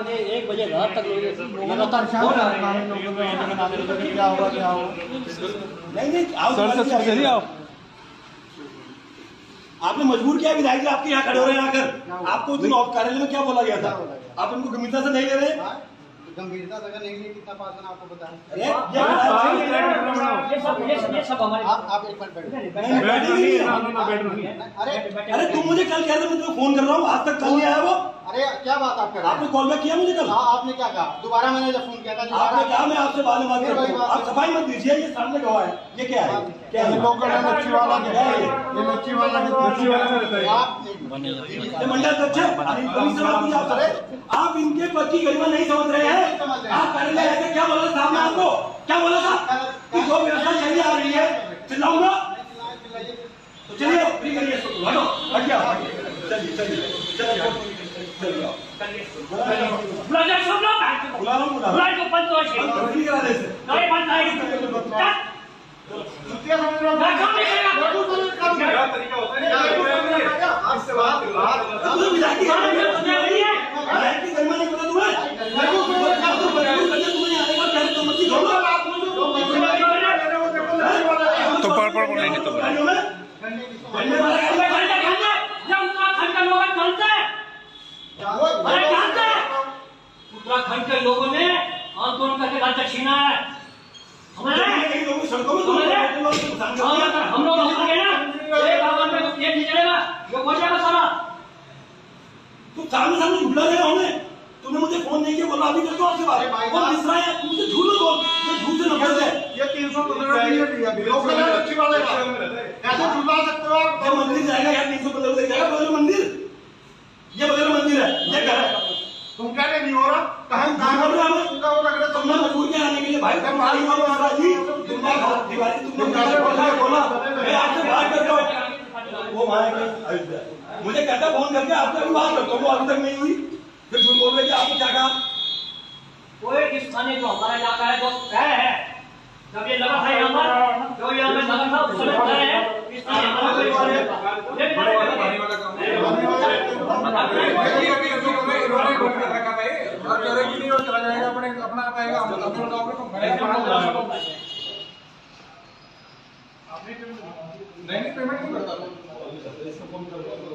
से 1 बजे रात तक लगातार फोन आ रहे हैं। क्या होगा क्या होगा। नहीं सर चलिए आओ। आपने मजबूर किया विधायक जी आपके यहाँ खड़े हो रहे हैं आकर। आपको उस दिन कार्यालय में क्या बोला गया था? आप इनको गंभीरता से नहीं ले रहे? गंभीरता से नहीं लिए कितना पास आपको बताया। ये सब हमारे आप एक मिनट अरे तुम मुझे कल कह रहे थे, मैं फोन कर रहा हूँ, आज तक कल नहीं आया वो। अरे क्या बात आप कर रहे हैं? आपने कॉल बैक किया मुझे कल? हाँ आपने क्या कहा? दोबारा मैंने जब फोन किया था आपने कहा मैं आपसे बाद में बात करता हूँ। आप सफाई मत दीजिए, ये सामने गवाह है। ये क्या है? क्या है? लच्छी वाला क्या है? ये लच्छी वाला ये मंडल अध्यक्ष है। आप इनके पद की गरिमा नहीं समझ रहे हैं। आप कार्यालय आके क्या बोला था साहब ने आपको? क्या बोला था कि जो व्यवस्था चली आ रही है चिल्लाऊंगा तो चलिए फ्री करिए इसको। हटो हट गया। चलिए चलिए चलिए बुला लो तो पर नहीं तो उत्तराखंड के लोगों ने आंदोलन करके राज्य छीना है। हम लोग ये नहीं चलेगा, ये हो जाएगा सारा। तू सामने झूला रहे हो हमें। तुमने मुझे फोन नहीं किया, बोला अभी करके आपसे बात। वो मिश्रा है, तुमसे झूठ बोल, झूठ से नफरत है। ये 315 लच्छी वाले कैसे झूठा सकते हो आप? ये मंदिर जाएगा यार, 315 ले जाएगा बगैर मंदिर। ये बगैर मंदिर है, ये घर है। तुम क्या नहीं हो रहा? तुमने मजबूर किया आने के लिए भाई। तुमने बोला मैं आपसे बात करता हूँ। वो मुझे कहता फोन करके आपसे अभी बात करता हूँ, वो अभी तक नहीं हुई। फिर झूठ बोल रहे कि आपको क्या कहा? कोई इस थाने जो हमारा इलाका है जो कह है, जब ये लगा था यहाँ पर, जो यहाँ पे लगा था उस समय कह है इस थाने हमारा कोई नहीं पेमेंट नहीं करता।